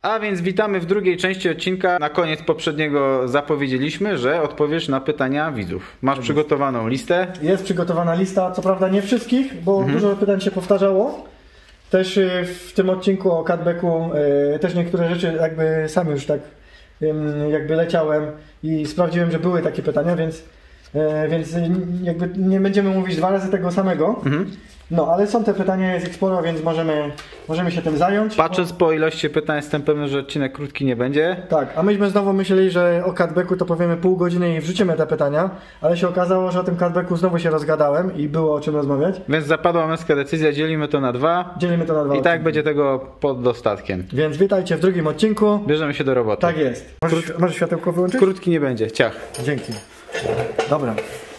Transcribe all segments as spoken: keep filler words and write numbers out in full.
A więc witamy w drugiej części odcinka. Na koniec poprzedniego zapowiedzieliśmy, że odpowiesz na pytania widzów. Masz przygotowaną listę? Jest przygotowana lista, co prawda nie wszystkich, bo mhm. dużo pytań się powtarzało. Też w tym odcinku o cutbacku też niektóre rzeczy jakby sam już tak jakby leciałem i sprawdziłem, że były takie pytania, więc, więc jakby nie będziemy mówić dwa razy tego samego. Mhm. No, ale są te pytania, jest ich sporo, więc możemy, możemy się tym zająć. Patrząc po ilości pytań, jestem pewny, że odcinek krótki nie będzie. Tak, a myśmy znowu myśleli, że o cutbacku to powiemy pół godziny i wrzucimy te pytania, ale się okazało, że o tym cutbacku znowu się rozgadałem i było o czym rozmawiać. Więc zapadła męska decyzja, dzielimy to na dwa. Dzielimy to na dwa. I tak będzie tego pod dostatkiem. Więc witajcie w drugim odcinku. Bierzemy się do roboty. Tak jest. Możesz, Krót... możesz światełko wyłączyć? Krótki nie będzie, ciach. Dzięki. Dobra.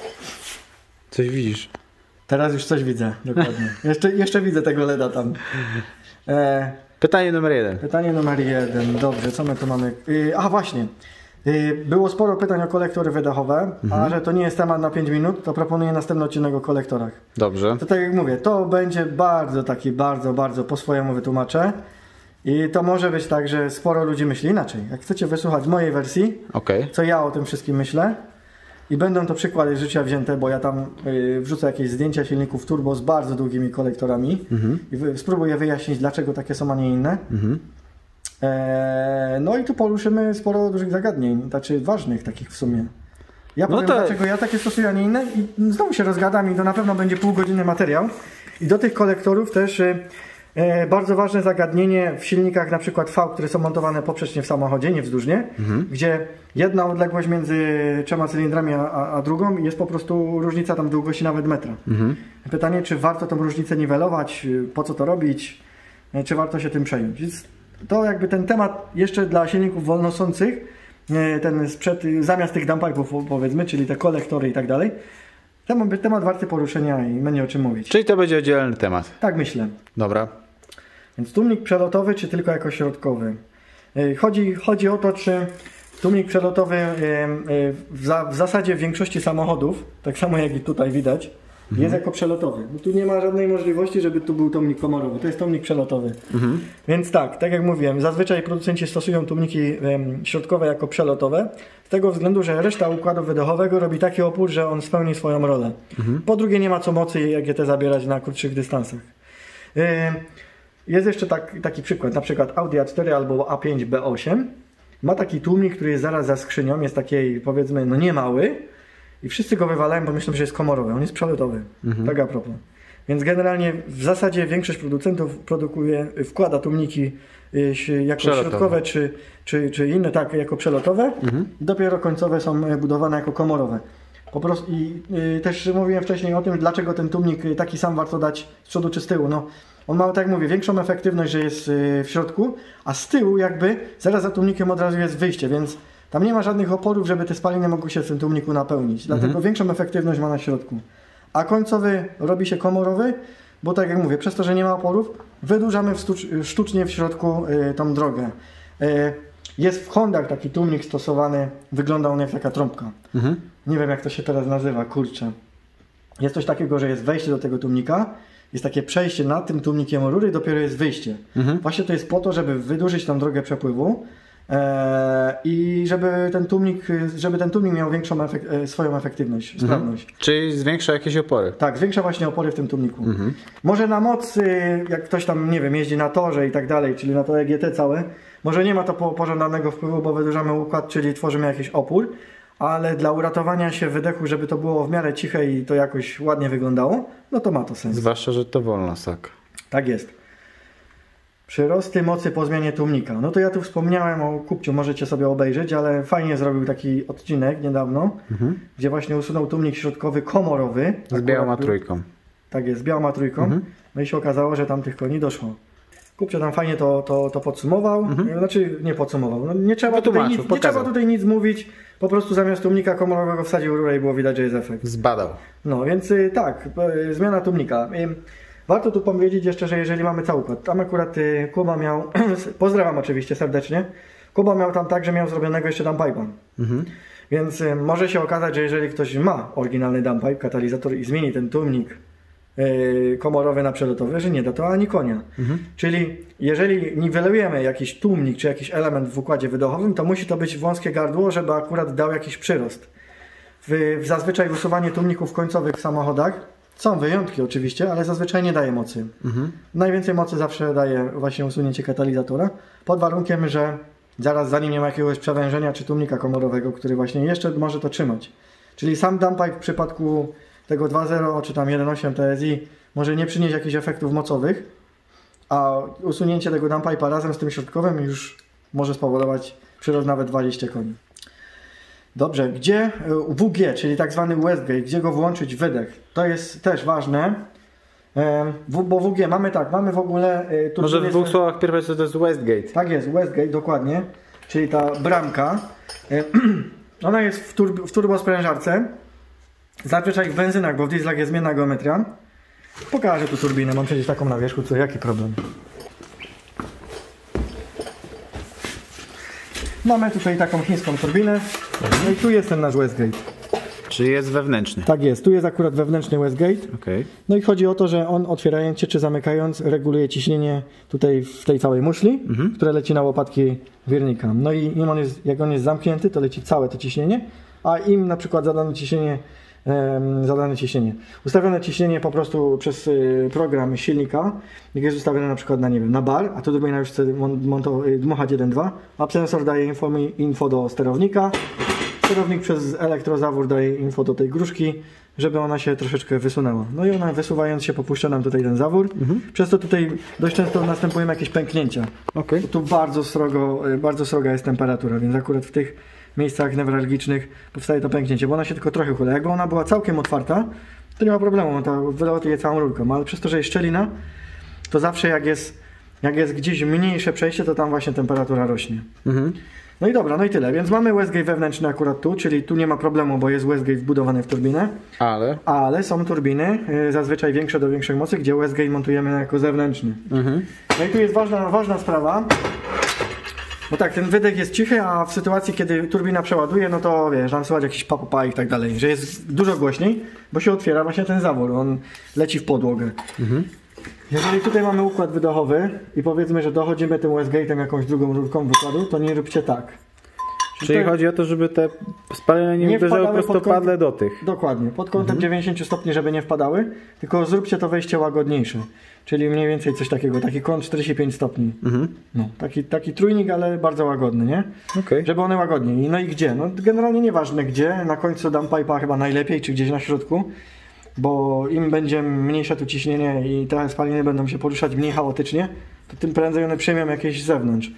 Coś widzisz? Teraz już coś widzę, dokładnie. jeszcze, jeszcze widzę tego leda tam. E, pytanie numer jeden. Pytanie numer jeden. Dobrze, co my tu mamy? Yy, a właśnie. Yy, było sporo pytań o kolektory wydechowe, mhm. a że to nie jest temat na pięć minut, to proponuję następny odcinek o kolektorach. Dobrze. To tak jak mówię, to będzie bardzo taki, bardzo, bardzo po swojemu wytłumaczę. I to może być tak, że sporo ludzi myśli inaczej. Jak chcecie wysłuchać mojej wersji, okay. co ja o tym wszystkim myślę, i będą to przykłady z życia wzięte, bo ja tam y, wrzucę jakieś zdjęcia silników turbo z bardzo długimi kolektorami mhm. i wy, spróbuję wyjaśnić, dlaczego takie są, a nie inne. Mhm. E, no i tu poruszymy sporo dużych zagadnień, znaczy ważnych takich w sumie. Ja powiem, no to... dlaczego ja takie stosuję, a nie inne, i znowu się rozgadam i to na pewno będzie półgodzinny materiał. I do tych kolektorów też y, y, bardzo ważne zagadnienie w silnikach na przykład V, które są montowane poprzecznie w samochodzie, nie wzdłużnie, mhm. gdzie jedna odległość między trzema cylindrami a, a drugą jest po prostu różnica tam długości nawet metra. Mhm. Pytanie, czy warto tą różnicę niwelować, po co to robić, czy warto się tym przejąć. Więc to jakby ten temat jeszcze dla silników wolnosących, ten sprzed, zamiast tych downpipe'ów powiedzmy, czyli te kolektory i tak dalej, temat, temat warty poruszenia i będzie o czym mówić. Czyli to będzie oddzielny temat. Tak myślę. Dobra. Więc tłumnik przelotowy, czy tylko jako środkowy? Chodzi, chodzi o to, czy tłumnik przelotowy w, za, w zasadzie w większości samochodów, tak samo jak i tutaj widać, mhm. jest jako przelotowy. No tu nie ma żadnej możliwości, żeby tu był tłumnik komorowy. To jest tłumnik przelotowy. Mhm. Więc tak, tak jak mówiłem, zazwyczaj producenci stosują tłumniki środkowe jako przelotowe, z tego względu, że reszta układu wydechowego robi taki opór, że on spełni swoją rolę. Mhm. Po drugie, nie ma co mocy i jak je te zabierać na krótszych dystansach. Jest jeszcze tak, taki przykład, na przykład Audi A cztery albo A pięć B osiem. Ma taki tłumnik, który jest zaraz za skrzynią, jest taki, powiedzmy, no nie mały i wszyscy go wywalają, bo myślą, że jest komorowy, on jest przelotowy, mhm. tak a propos. Więc generalnie w zasadzie większość producentów produkuje, wkłada tłumniki jako przelotowe. Środkowe czy, czy, czy inne, tak, jako przelotowe, mhm. dopiero końcowe są budowane jako komorowe. Po prostu i y, też mówiłem wcześniej o tym, dlaczego ten tłumnik taki sam warto dać z przodu czy z tyłu. No, on ma, tak jak mówię, większą efektywność, że jest y, w środku, a z tyłu jakby zaraz za tłumnikiem od razu jest wyjście, więc tam nie ma żadnych oporów, żeby te spaliny mogły się w tym tłumniku napełnić. Dlatego mhm. większą efektywność ma na środku. A końcowy robi się komorowy, bo tak jak mówię, przez to, że nie ma oporów, wydłużamy w sztucznie w środku y, tą drogę. Y, jest w Hondach taki tłumnik stosowany, wygląda on jak taka trąbka. Mhm. Nie wiem, jak to się teraz nazywa, kurczę. Jest coś takiego, że jest wejście do tego tłumnika, jest takie przejście nad tym tłumnikiem rury, dopiero jest wyjście. Mhm. Właśnie to jest po to, żeby wydłużyć tą drogę przepływu e, i żeby ten tłumnik, żeby ten tłumnik miał większą efek swoją efektywność, mhm. sprawność. Czyli zwiększa jakieś opory. Tak, zwiększa właśnie opory w tym tłumniku. Mhm. Może na moc, jak ktoś tam, nie wiem, jeździ na torze i tak dalej, czyli na to E G T całe, może nie ma to pożądanego wpływu, bo wydłużamy układ, czyli tworzymy jakiś opór, ale dla uratowania się wydechu, żeby to było w miarę ciche i to jakoś ładnie wyglądało, no to ma to sens. Zwłaszcza, że to wolno, sak. Tak jest. Przyrosty mocy po zmianie tłumnika. No to ja tu wspomniałem o Kupciu, możecie sobie obejrzeć, ale fajnie zrobił taki odcinek niedawno, mhm. gdzie właśnie usunął tłumnik środkowy komorowy. Z białą trójką. Tak jest, z białą trójką. Mhm. No i się okazało, że tam tych koni doszło. Kupcio tam fajnie to, to, to podsumował, mhm. znaczy nie podsumował, no nie, trzeba tutaj nic, nie trzeba tutaj nic mówić, po prostu zamiast tłumnika komorowego wsadził rurę i było widać, że jest efekt. Zbadał. No więc tak, zmiana tłumnika. Warto tu powiedzieć jeszcze, że jeżeli mamy cały układ, tam akurat Kuba miał, pozdrawiam oczywiście serdecznie, Kuba miał tam tak, że miał zrobionego jeszcze downpipe'a. Mhm. Więc może się okazać, że jeżeli ktoś ma oryginalny downpipe, katalizator i zmieni ten tłumnik yy, komorowy na przelotowy, że nie da to ani konia. Mhm. Czyli jeżeli niwelujemy jakiś tłumnik czy jakiś element w układzie wydechowym, to musi to być wąskie gardło, żeby akurat dał jakiś przyrost. W, w zazwyczaj usuwanie tłumników końcowych w samochodach, są wyjątki oczywiście, ale zazwyczaj nie daje mocy. Mhm. Najwięcej mocy zawsze daje właśnie usunięcie katalizatora, pod warunkiem, że zaraz za nim nie ma jakiegoś przewężenia czy tłumnika komorowego, który właśnie jeszcze może to trzymać. Czyli sam downpipe w przypadku tego dwa zero czy tam jeden osiem T S I może nie przynieść jakichś efektów mocowych, a usunięcie tego downpipe'a razem z tym środkowym już może spowodować przyrost nawet dwadzieścia koni. Dobrze, gdzie W G, czyli tak zwany Westgate, gdzie go włączyć wydech? To jest też ważne, bo W G mamy tak, mamy w ogóle... Może w dwóch słowach pierwsze co to jest Westgate. Tak jest, Westgate, dokładnie, czyli ta bramka. Ona jest w, turb w turbosprężarce, zazwyczaj w benzynach, bo w dieslach jest zmienna geometria. Pokażę tu turbinę, mam przecież taką na wierzchu, co jaki problem. Mamy tutaj taką chińską turbinę, no i tu jest ten nasz Westgate. Czyli jest wewnętrzny. Tak jest, tu jest akurat wewnętrzny Westgate. Okay. No i chodzi o to, że on otwierając się czy zamykając reguluje ciśnienie tutaj w tej całej muszli, mhm. które leci na łopatki wirnika. No i im on jest, jak on jest zamknięty, to leci całe to ciśnienie, a im na przykład zadane ciśnienie, um, zadane ciśnienie, ustawione ciśnienie po prostu przez y, program silnika, jak jest ustawione na przykład na, nie wiem, na bar, a tu turbina już chce dmuchać jeden dwa, a sensor daje info, info do sterownika. Sterownik przez elektrozawór daje info do tej gruszki, żeby ona się troszeczkę wysunęła. No i ona wysuwając się popuszcza nam tutaj ten zawór. Mhm. Przez to tutaj dość często następują jakieś pęknięcia. Okay. Tu bardzo srogo, bardzo sroga jest temperatura, więc akurat w tych miejscach newralgicznych powstaje to pęknięcie, bo ona się tylko trochę uchyla. Jakby ona była całkiem otwarta, to nie ma problemu, ta wylatuje całą rurką, ale przez to, że jest szczelina, to zawsze jak jest, jak jest gdzieś mniejsze przejście, to tam właśnie temperatura rośnie. Mhm. No i dobra, no i tyle. Więc mamy Westgate wewnętrzny akurat tu, czyli tu nie ma problemu, bo jest Westgate wbudowany w turbinę. Ale? Ale są turbiny, y, zazwyczaj większe do większych mocy, gdzie Westgate montujemy jako zewnętrzny. Mhm. No i tu jest ważna, ważna sprawa, bo tak, ten wydech jest cichy, a w sytuacji, kiedy turbina przeładuje, no to wiesz, tam słychać jakiś pa-pa-pa i tak dalej, że jest dużo głośniej, bo się otwiera właśnie ten zawór, on leci w podłogę. Mhm. Jeżeli tutaj mamy układ wydechowy i powiedzmy, że dochodzimy tym Westgate'em jakąś drugą rurką wykładu, to nie róbcie tak. Czyli, Czyli chodzi o to, żeby te spalenia nie, nie uderzały prostopadle do tych. Dokładnie, pod kątem mhm. dziewięćdziesiąt stopni, żeby nie wpadały, tylko zróbcie to wejście łagodniejsze. Czyli mniej więcej coś takiego, taki kąt czterdzieści pięć stopni. Mhm. No, taki, taki trójnik, ale bardzo łagodny, nie? Okay. Żeby one łagodniej. No i gdzie? No generalnie nieważne gdzie, na końcu downpipe'a chyba najlepiej, czy gdzieś na środku. Bo im będzie mniejsze tu ciśnienie i te spaliny będą się poruszać mniej chaotycznie, to tym prędzej one przyjmą jakieś z zewnątrz.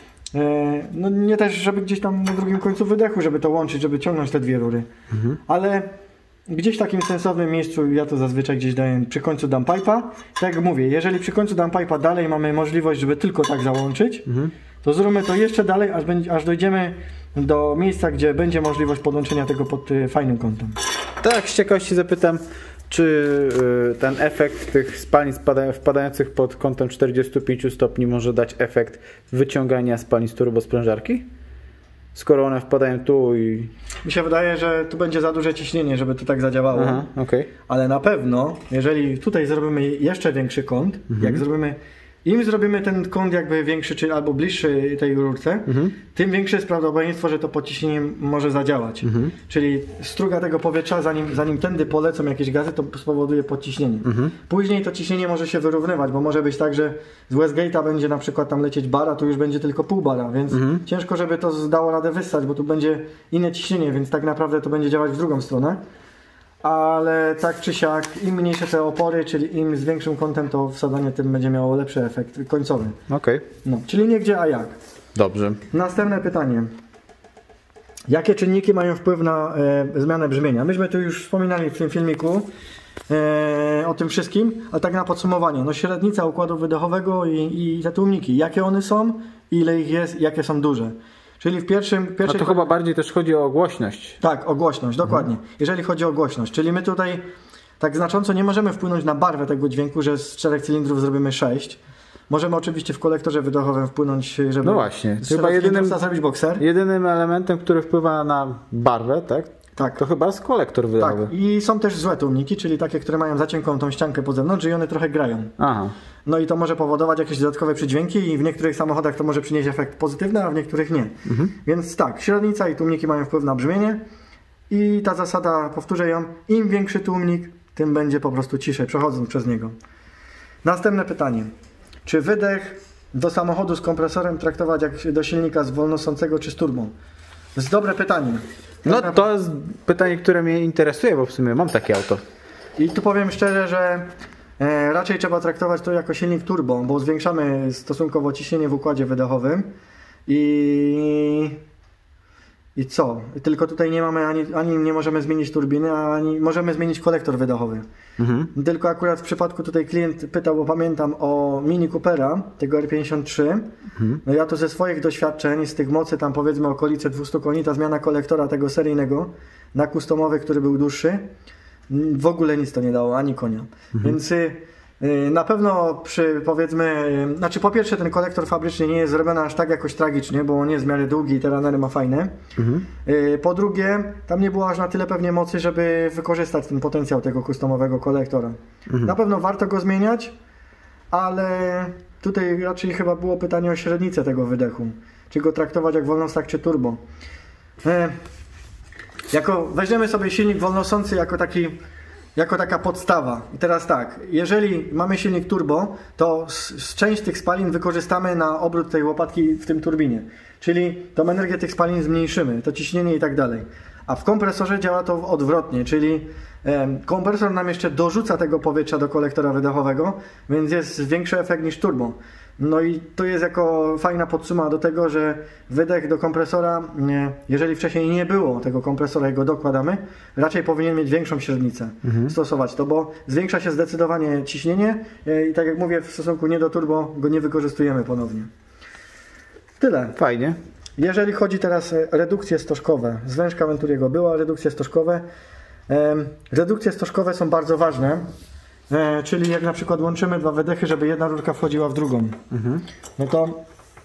No nie też, żeby gdzieś tam na drugim końcu wydechu, żeby to łączyć, żeby ciągnąć te dwie rury. Mhm. Ale gdzieś w takim sensownym miejscu, ja to zazwyczaj gdzieś daję przy końcu downpipe'a. Tak jak mówię, jeżeli przy końcu downpipe'a dalej mamy możliwość, żeby tylko tak załączyć, mhm. to zróbmy to jeszcze dalej, aż, aż dojdziemy do miejsca, gdzie będzie możliwość podłączenia tego pod fajnym kątem. Tak, z ciekawości zapytam, czy ten efekt tych spalin wpadających pod kątem czterdzieści pięć stopni może dać efekt wyciągania spalin z turbosprężarki? Skoro one wpadają tu i... Mi się wydaje, że tu będzie za duże ciśnienie, żeby to tak zadziałało. Aha, okay. Ale na pewno, jeżeli tutaj zrobimy jeszcze większy kąt, mhm. jak zrobimy... Im zrobimy ten kąt jakby większy, czy albo bliższy tej rurce, mhm. tym większe jest prawdopodobieństwo, że to podciśnienie może zadziałać. Mhm. Czyli struga tego powietrza, zanim, zanim tędy polecą jakieś gazy, to spowoduje podciśnienie. Mhm. Później to ciśnienie może się wyrównywać, bo może być tak, że z Westgate'a będzie na przykład tam lecieć bar, a tu już będzie tylko pół bara, więc mhm. ciężko, żeby to dało radę wyssać, bo tu będzie inne ciśnienie, więc tak naprawdę to będzie działać w drugą stronę. Ale tak czy siak, im mniejsze te opory, czyli im z większym kątem, to wsadzanie tym będzie miało lepszy efekt końcowy. Okej. Okay. No, czyli nie gdzie, a jak. Dobrze. Następne pytanie. Jakie czynniki mają wpływ na e, zmianę brzmienia? Myśmy tu już wspominali w tym filmiku e, o tym wszystkim, ale tak na podsumowanie. No średnica układu wydechowego i, i te tłumniki. Jakie one są, ile ich jest, jakie są duże. Czyli w pierwszym... A to chyba bardziej też chodzi o głośność. Tak, o głośność, dokładnie. Mhm. Jeżeli chodzi o głośność, czyli my tutaj tak znacząco nie możemy wpłynąć na barwę tego dźwięku, że z czterech cylindrów zrobimy sześć. Możemy oczywiście w kolektorze wydechowym wpłynąć, żeby no właśnie. Chyba jedynym, zrobić bokser. Jedynym elementem, który wpływa na barwę, tak? Tak. To chyba jest kolektor wydechowy. Tak, i są też złe tłumniki, czyli takie, które mają za cienką tą ściankę po zewnątrz i one trochę grają. Aha. No i to może powodować jakieś dodatkowe przydźwięki i w niektórych samochodach to może przynieść efekt pozytywny, a w niektórych nie. Mhm. Więc tak, średnica i tłumniki mają wpływ na brzmienie i ta zasada, powtórzę ją, im większy tłumnik, tym będzie po prostu ciszej przechodząc przez niego. Następne pytanie. Czy wydech do samochodu z kompresorem traktować jak do silnika z wolnosącego czy z turbą? To jest dobre pytanie. No to jest pytanie, które mnie interesuje, bo w sumie mam takie auto. I tu powiem szczerze, że e, raczej trzeba traktować to jako silnik turbo, bo zwiększamy stosunkowo ciśnienie w układzie wydechowym i... I co? Tylko tutaj nie mamy ani, ani nie możemy zmienić turbiny, ani możemy zmienić kolektor wydechowy. Mhm. Tylko akurat w przypadku tutaj klient pytał, bo pamiętam o Mini Coopera, tego R pięćdziesiąt trzy. Mhm. No ja to ze swoich doświadczeń, z tych mocy tam powiedzmy okolice dwieście koni, ta zmiana kolektora tego seryjnego na customowy, który był dłuższy, w ogóle nic to nie dało, ani konia. Mhm. Więc na pewno przy powiedzmy, znaczy po pierwsze ten kolektor fabrycznie nie jest zrobiony aż tak jakoś tragicznie, bo on jest w miarę długi i te ranery ma fajne. Mhm. Po drugie, tam nie było aż na tyle pewnie mocy, żeby wykorzystać ten potencjał tego customowego kolektora. Mhm. Na pewno warto go zmieniać, ale tutaj raczej chyba było pytanie o średnicę tego wydechu. Czy go traktować jak wolnostak czy turbo. Jako, weźmiemy sobie silnik wolnosący jako taki Jako taka podstawa. I teraz tak, jeżeli mamy silnik turbo, to z, z część tych spalin wykorzystamy na obrót tej łopatki w tym turbinie. Czyli tą energię tych spalin zmniejszymy, to ciśnienie i tak dalej. A w kompresorze działa to odwrotnie, czyli e, kompresor nam jeszcze dorzuca tego powietrza do kolektora wydechowego, więc jest większy efekt niż turbo. No i to jest jako fajna podsuma do tego, że wydech do kompresora, jeżeli wcześniej nie było tego kompresora i go dokładamy, raczej powinien mieć większą średnicę, mhm. stosować to, bo zwiększa się zdecydowanie ciśnienie i tak jak mówię, w stosunku nie do turbo go nie wykorzystujemy ponownie. Tyle. Fajnie. Jeżeli chodzi teraz o redukcje stożkowe, zwężka Venturiego była, redukcje stożkowe. Redukcje stożkowe są bardzo ważne. E, czyli jak na przykład łączymy dwa wydechy, żeby jedna rurka wchodziła w drugą. Mhm. No to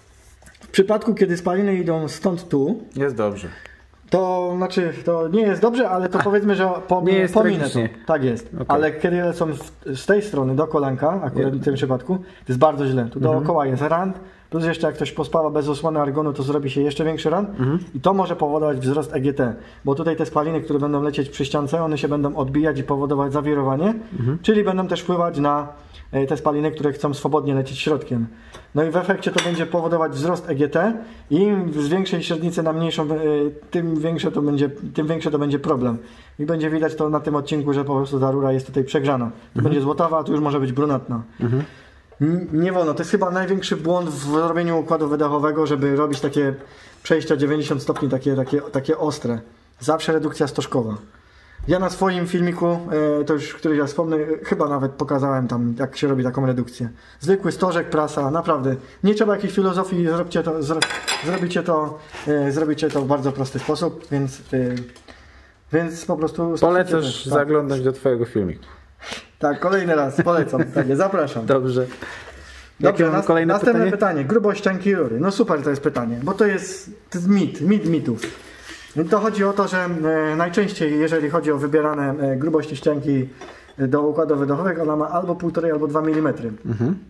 w przypadku, kiedy spaliny idą stąd tu, jest dobrze. To znaczy, to nie jest dobrze, ale to powiedzmy, że po, nie jest pominę to. Tak jest. Okay. Ale kiedy lecą z tej strony do kolanka, akurat w tym przypadku, to jest bardzo źle. Tu mhm. dookoła jest rand, plus jeszcze jak ktoś pospawa bez osłony argonu, to zrobi się jeszcze większy rand mhm. i to może powodować wzrost E G T, bo tutaj te spaliny, które będą lecieć przy ściance, one się będą odbijać i powodować zawirowanie, mhm. czyli będą też wpływać na te spaliny, które chcą swobodnie lecieć środkiem. No i w efekcie to będzie powodować wzrost E G T i im z większej średnicy na mniejszą, tym większe to będzie, tym większy to będzie problem. I będzie widać to na tym odcinku, że po prostu ta rura jest tutaj przegrzana. To mhm. będzie złotawa, a tu już może być brunatna. Mhm. Nie wolno. To jest chyba największy błąd w robieniu układu wydechowego, żeby robić takie przejścia dziewięćdziesiąt stopni, takie, takie, takie ostre. Zawsze redukcja stożkowa. Ja na swoim filmiku, to już któryś ja wspomnę, chyba nawet pokazałem tam, jak się robi taką redukcję. Zwykły stożek, prasa, naprawdę. Nie trzeba jakiejś filozofii, zrobicie to, zro, zrobicie to, zrobicie to w bardzo prosty sposób, więc, więc po prostu... Polecasz tak. zaglądać do twojego filmiku. Tak, kolejny raz, polecam. Tak, zapraszam. Dobrze. Dobrze, nas, kolejne następne pytanie? pytanie. Grubość ścianki rury. No super to jest pytanie, bo to jest, to jest mit, mit mitów. To chodzi o to, że e, najczęściej, jeżeli chodzi o wybierane e, grubości ścianki do układu wydechowego, ona ma albo półtora, albo dwa milimetry. Mhm.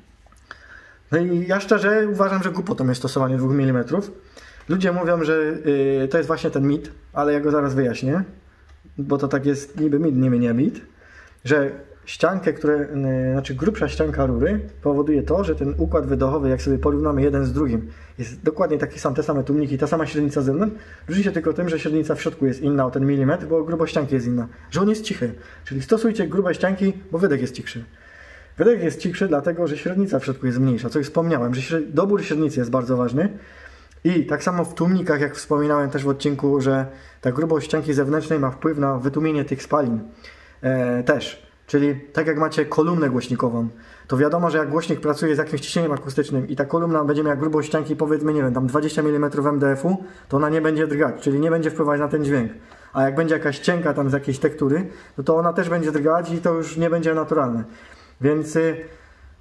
No i ja szczerze uważam, że głupotą jest stosowanie dwóch milimetrów. Ludzie mówią, że e, to jest właśnie ten mit, ale ja go zaraz wyjaśnię, bo to tak jest niby mit, niby nie mit, że ściankę, które, znaczy grubsza ścianka rury powoduje to, że ten układ wydechowy, jak sobie porównamy jeden z drugim, jest dokładnie taki sam, te same tłumniki, ta sama średnica z zewnątrz, różni się tylko tym, że średnica w środku jest inna o ten milimetr, bo grubość ścianki jest inna, że on jest cichy. Czyli stosujcie grube ścianki, bo wydech jest cichszy. Wydech jest cichszy dlatego, że średnica w środku jest mniejsza, co już wspomniałem, że śred... dobór średnicy jest bardzo ważny. I tak samo w tłumnikach, jak wspominałem też w odcinku, że ta grubość ścianki zewnętrznej ma wpływ na wytłumienie tych spalin e, też. Czyli tak jak macie kolumnę głośnikową, to wiadomo, że jak głośnik pracuje z jakimś ciśnieniem akustycznym i ta kolumna będzie miała grubość ścianki, powiedzmy, nie wiem, tam dwadzieścia milimetrów M D F-u, to ona nie będzie drgać, czyli nie będzie wpływać na ten dźwięk. A jak będzie jakaś cienka tam z jakiejś tektury, no to ona też będzie drgać i to już nie będzie naturalne. Więc y,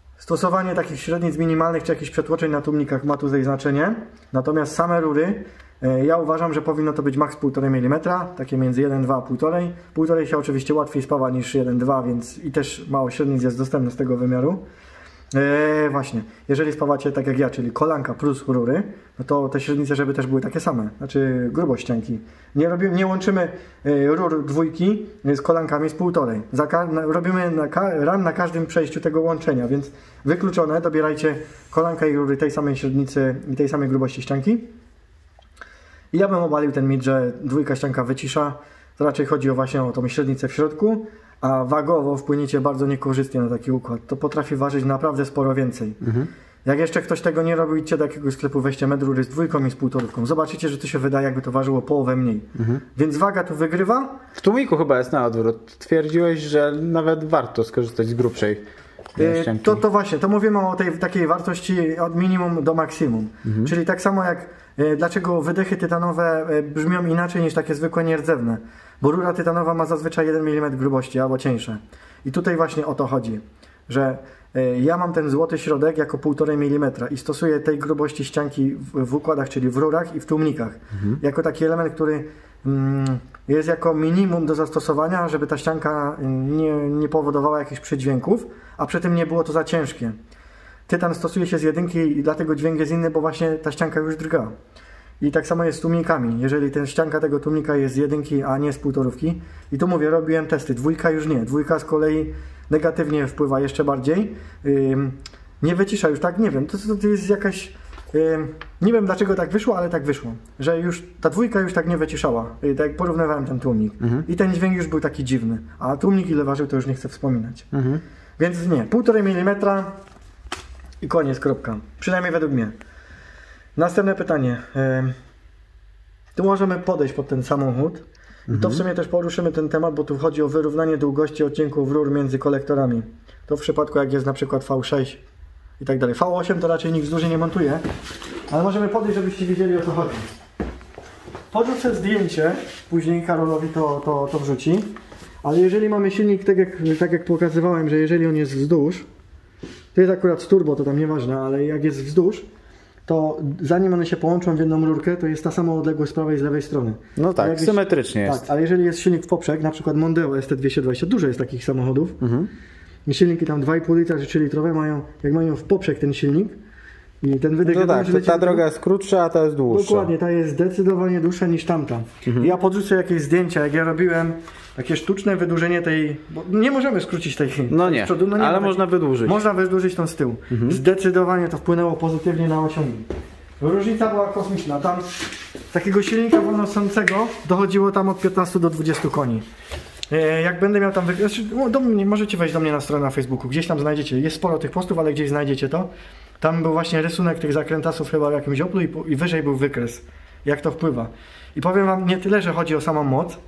stosowanie takich średnic minimalnych czy jakichś przetłoczeń na tłumnikach ma tutaj znaczenie. Natomiast same rury Ja uważam, że powinno to być maks półtora milimetra, takie między jeden dwa a półtora. półtora się oczywiście łatwiej spawa niż jeden dwa, więc i też mało średnic jest dostępne z tego wymiaru. Eee, właśnie, jeżeli spawacie tak jak ja, czyli kolanka plus rury, no to te średnice, żeby też były takie same, znaczy grubość ścianki. Nie, robimy, nie łączymy e, rur dwójki z kolankami z półtorej. Na, robimy na, ran na każdym przejściu tego łączenia, więc wykluczone, dobierajcie kolanka i rury tej samej średnicy i tej samej grubości ścianki. I ja bym obalił ten mit, że dwójka ścianka wycisza, to raczej chodzi o właśnie o tą średnicę w środku, a wagowo wpłyniecie bardzo niekorzystnie na taki układ. To potrafi ważyć naprawdę sporo więcej. Mhm. Jak jeszcze ktoś tego nie robił, idźcie do jakiegoś sklepu, weźcie metr rury z dwójką i z półtorówką. Zobaczycie, że to się wydaje, jakby to ważyło połowę mniej. Mhm. Więc waga tu wygrywa. W tłumiku chyba jest na odwrót. Twierdziłeś, że nawet warto skorzystać z grubszej ścianki. To, to właśnie, to mówimy o tej takiej wartości od minimum do maksimum. Mhm. Czyli tak samo jak dlaczego wydechy tytanowe brzmią inaczej niż takie zwykłe nierdzewne. Bo rura tytanowa ma zazwyczaj jeden milimetr grubości albo cieńsze. I tutaj właśnie o to chodzi, że ja mam ten złoty środek jako półtora milimetra i stosuję tej grubości ścianki w, w układach, czyli w rurach i w tłumnikach. Mhm. Jako taki element, który mm, jest jako minimum do zastosowania, żeby ta ścianka nie, nie powodowała jakichś przydźwięków, a przy tym nie było to za ciężkie. Tytan stosuje się z jedynki i dlatego dźwięk jest inny, bo właśnie ta ścianka już drga. I tak samo jest z tłumnikami. Jeżeli ten ścianka tego tłumnika jest z jedynki, a nie z półtorówki. I tu mówię, robiłem testy. Dwójka już nie. Dwójka z kolei negatywnie wpływa jeszcze bardziej. Ym, nie wycisza już, tak? Nie wiem. To, to jest jakaś... Ym, nie wiem dlaczego tak wyszło, ale tak wyszło. Że już ta dwójka już tak nie wyciszała. Yy, tak jak porównywałem ten tłumnik. Mhm. I ten dźwięk już był taki dziwny. A tłumnik ile ważył, to już nie chcę wspominać. Mhm. Więc nie. Półtorej milimetra i koniec, kropka. Przynajmniej według mnie. Następne pytanie. Tu możemy podejść pod ten samochód i mhm. to w sumie też poruszymy ten temat, bo tu chodzi o wyrównanie długości odcinków rur między kolektorami. To w przypadku jak jest na przykład V sześć i tak dalej. V osiem to raczej nikt wzdłuż nie montuje, ale możemy podejść, żebyście wiedzieli o co chodzi. Podrzucę zdjęcie, później Karolowi to, to, to wrzuci, ale jeżeli mamy silnik, tak jak, tak jak pokazywałem, że jeżeli on jest wzdłuż, to jest akurat turbo, to tam nieważne, ale jak jest wzdłuż, to zanim one się połączą w jedną rurkę, to jest ta sama odległość z prawej i z lewej strony. No tak, jest, symetrycznie jest. Tak, ale jeżeli jest silnik w poprzek, na przykład Mondeo S T dwieście dwadzieścia, dużo jest takich samochodów, mhm. i silniki tam dwa i pół litra czy trzy litrowe mają, jak mają w poprzek ten silnik i ten wydech... No tak, to ta droga jest krótsza, a ta jest dłuższa. Dokładnie, ta jest zdecydowanie dłuższa niż tamta. Mhm. I ja podrzucę jakieś zdjęcia, jak ja robiłem takie sztuczne wydłużenie tej... Bo nie możemy skrócić tej... No nie, przodu, no nie ale można taki, wydłużyć. Można wydłużyć tą z tyłu. Mhm. Zdecydowanie to wpłynęło pozytywnie na osiągi. Różnica była kosmiczna. Tam takiego silnika wolnosącego dochodziło tam od piętnastu do dwudziestu koni. Jak będę miał tam... Do mnie, możecie wejść do mnie na stronę na Facebooku. Gdzieś tam znajdziecie. Jest sporo tych postów, ale gdzieś znajdziecie to. Tam był właśnie rysunek tych zakrętasów chyba w jakimś oplu i, i wyżej był wykres. Jak to wpływa. I powiem wam nie tyle, że chodzi o samą moc,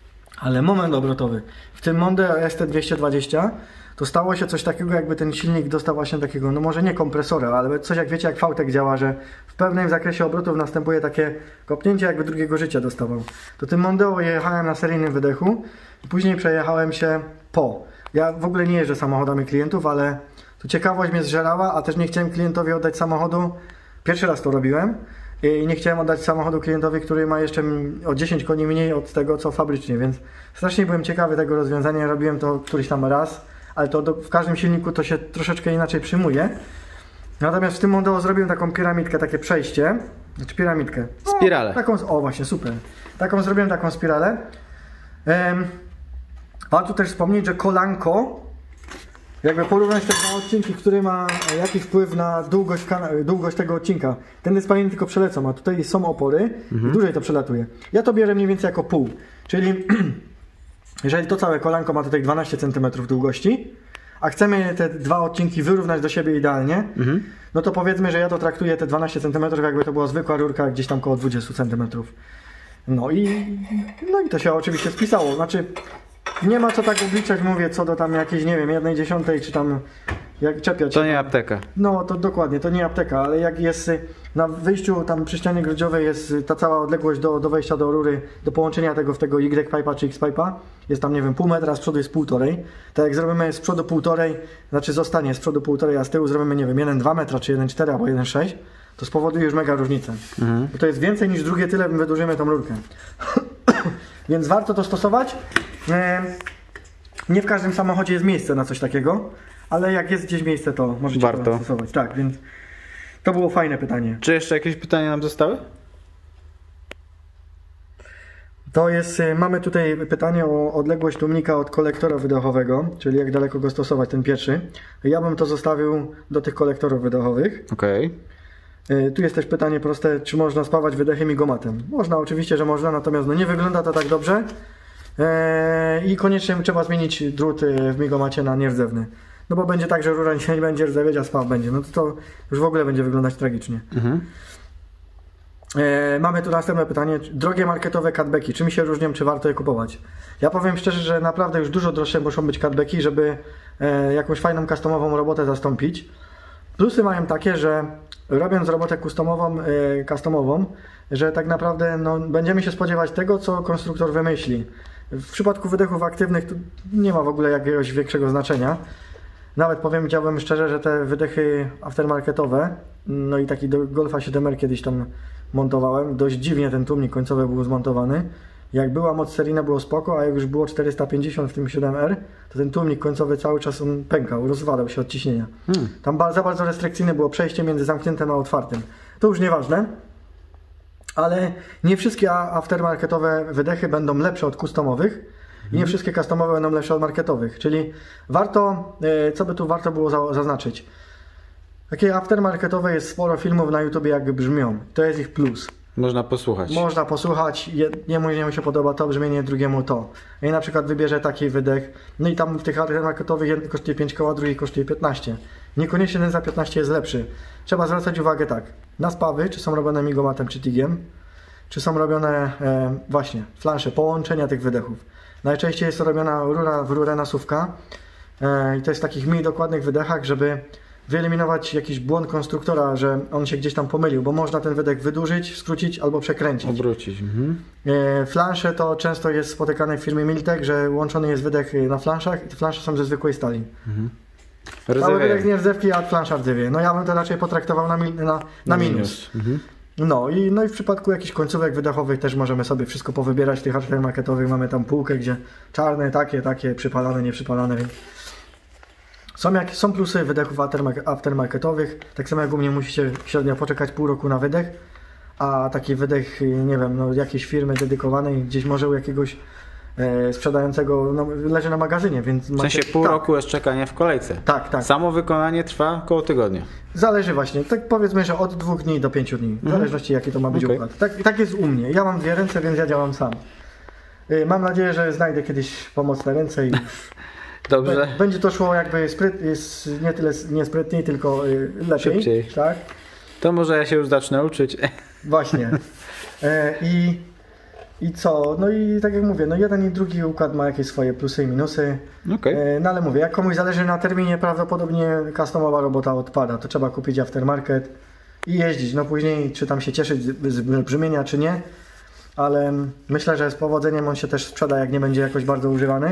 ale moment obrotowy. W tym Mondeo S T dwieście dwadzieścia to stało się coś takiego, jakby ten silnik dostał właśnie takiego, no może nie kompresora, ale coś jak wiecie, jak V-Tech działa, że w pewnym zakresie obrotów następuje takie kopnięcie, jakby drugiego życia dostawał. To tym Mondeo jechałem na seryjnym wydechu i później przejechałem się po. Ja w ogóle nie jeżdżę samochodami klientów, ale to ciekawość mnie zżerała, a też nie chciałem klientowi oddać samochodu. Pierwszy raz to robiłem. I nie chciałem oddać samochodu klientowi, który ma jeszcze o dziesięć koni mniej od tego, co fabrycznie, więc strasznie byłem ciekawy tego rozwiązania. Robiłem to któryś tam raz, ale to do, w każdym silniku to się troszeczkę inaczej przyjmuje. Natomiast w tym Mondeo zrobiłem taką piramidkę, takie przejście, znaczy piramidkę. No, spiralę. Taką, o właśnie, super. Taką zrobiłem taką spiralę. Um, warto też wspomnieć, że kolanko, jakby porównać te dwa odcinki, który ma jaki wpływ na długość, długość tego odcinka. Ten spaliny tylko przelecą, a tutaj są opory mhm. i dłużej to przelatuje. Ja to bierę mniej więcej jako pół, czyli jeżeli to całe kolanko ma tutaj dwanaście centymetrów długości, a chcemy te dwa odcinki wyrównać do siebie idealnie, mhm. no to powiedzmy, że ja to traktuję te dwanaście centymetrów, jakby to była zwykła rurka gdzieś tam koło dwadzieścia centymetrów. No i, no i to się oczywiście spisało. Znaczy, nie ma co tak obliczać, mówię, co do tam jakiejś, nie wiem, jednej dziesiątej, czy tam jak czepiać. To nie apteka. No, to dokładnie, to nie apteka, ale jak jest na wyjściu tam przy ścianie grodziowej jest ta cała odległość do, do wejścia do rury, do połączenia tego w tego Y-pipa czy X-pipa, jest tam, nie wiem, pół metra, z przodu jest półtorej. Tak jak zrobimy z przodu półtorej, znaczy zostanie z przodu półtorej, a z tyłu zrobimy, nie wiem, jeden przecinek dwa metra, czy jeden przecinek cztery albo jeden przecinek sześć, to spowoduje już mega różnicę. Mhm. Bo to jest więcej niż drugie tyle wydłużymy tą rurkę. Więc warto to stosować. Nie w każdym samochodzie jest miejsce na coś takiego, ale jak jest gdzieś miejsce, to możecie warto to stosować. Tak, więc to było fajne pytanie. Czy jeszcze jakieś pytania nam zostały? To jest, mamy tutaj pytanie o odległość tłumnika od kolektora wydechowego, czyli jak daleko go stosować, ten pierwszy. Ja bym to zostawił do tych kolektorów wydechowych. Okej. Okay. Tu jest też pytanie proste, czy można spawać wydechy migomatem. Można, oczywiście, że można, natomiast no nie wygląda to tak dobrze. Eee, I koniecznie trzeba zmienić drut w migomacie na nierdzewny. No bo będzie tak, że rura nie będzie rdzewieć, a spaw będzie. No to, to już w ogóle będzie wyglądać tragicznie. Mhm. E, mamy tu następne pytanie. Drogie marketowe cutbacki, czym się różnią, czy warto je kupować? Ja powiem szczerze, że naprawdę już dużo droższe muszą być cutbacki, żeby e, jakąś fajną customową robotę zastąpić. Plusy mają takie, że robiąc robotę customową, e, customową że tak naprawdę no, będziemy się spodziewać tego, co konstruktor wymyśli. W przypadku wydechów aktywnych tu nie ma w ogóle jakiegoś większego znaczenia. Nawet powiem, powiedziałbym szczerze, że te wydechy aftermarketowe, no i taki do Golfa siedem R kiedyś tam montowałem, dość dziwnie ten tłumnik końcowy był zmontowany. Jak była moc seryjna, było spoko, a jak już było czterysta pięćdziesiąt w tym siedem R, to ten tłumnik końcowy cały czas on pękał, rozwadał się od ciśnienia. Hmm. Tam za bardzo restrykcyjne było przejście między zamkniętym a otwartym. To już nieważne, ale nie wszystkie aftermarketowe wydechy będą lepsze od customowych i nie wszystkie customowe będą lepsze od marketowych, czyli warto, co by tu warto było zaznaczyć. Takie aftermarketowe jest sporo filmów na YouTube, jak brzmią. To jest ich plus. Można posłuchać. Można posłuchać. Jednemu się podoba to brzmienie, drugiemu to. I na przykład wybierze taki wydech. No i tam w tych aftermarketowych jeden kosztuje pięć koła, drugi kosztuje piętnaście. Niekoniecznie ten za piętnaście jest lepszy. Trzeba zwracać uwagę tak. Na spawy, czy są robione migomatem, czy tigiem. Czy są robione e, właśnie flansze, połączenia tych wydechów. Najczęściej jest to robiona rura w rurę nasuwka. E, I to jest w takich mniej dokładnych wydechach, żeby wyeliminować jakiś błąd konstruktora, że on się gdzieś tam pomylił, bo można ten wydech wydłużyć, skrócić albo przekręcić. Obrócić. Mhm. E, flansze to często jest spotykane w firmie Miltek, że łączony jest wydech na flanszach i te flansze są ze zwykłej stali. Mhm. Cały wydech nie rdzewki, a flansza rdzewie. No ja bym to raczej potraktował na, mi, na, na minus. minus. Mhm. No i, no i w przypadku jakichś końcówek wydechowych też możemy sobie wszystko powybierać. Tych aftermarketowych mamy tam półkę, gdzie czarne, takie, takie, przypalane, nieprzypalane. Więc są, jak, są plusy wydechów aftermarketowych. Tak samo jak u mnie musicie średnio poczekać pół roku na wydech, a taki wydech, nie wiem, no jakiejś firmy dedykowanej, gdzieś może u jakiegoś e, sprzedającego, no, leży na magazynie, więc... W sensie macie, pół tak. roku jest czekania w kolejce. Tak, tak. Samo wykonanie trwa około tygodnia. Zależy właśnie, tak powiedzmy, że od dwóch dni do pięciu dni, w mhm. zależności jaki to ma być okay. układ. Tak, tak jest u mnie, ja mam dwie ręce, więc ja działam sam. E, mam nadzieję, że znajdę kiedyś pomocne ręce i... Dobrze. Będzie to szło jakby spryt, jest nie tyle nie sprytniej, tylko lepiej. Szybciej. Tak? To może ja się już zacznę uczyć. Właśnie. E, i, I co? No i tak jak mówię, no jeden i drugi układ ma jakieś swoje plusy i minusy. Okay. E, no ale mówię, jak komuś zależy na terminie, prawdopodobnie customowa robota odpada. To trzeba kupić aftermarket i jeździć. No później czy tam się cieszyć z, z brzmienia, czy nie. Ale myślę, że z powodzeniem on się też sprzeda, jak nie będzie jakoś bardzo używany.